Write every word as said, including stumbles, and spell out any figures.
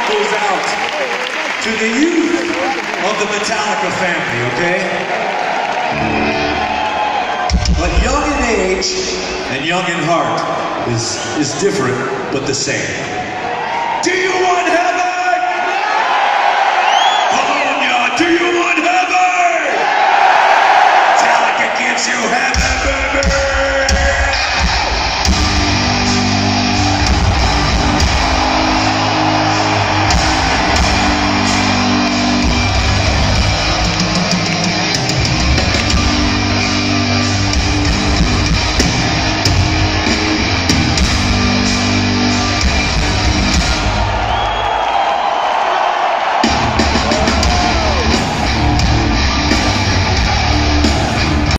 goes out to the youth of the Metallica family, okay? But young in age and young in heart is, is different, but the same. Do you want help?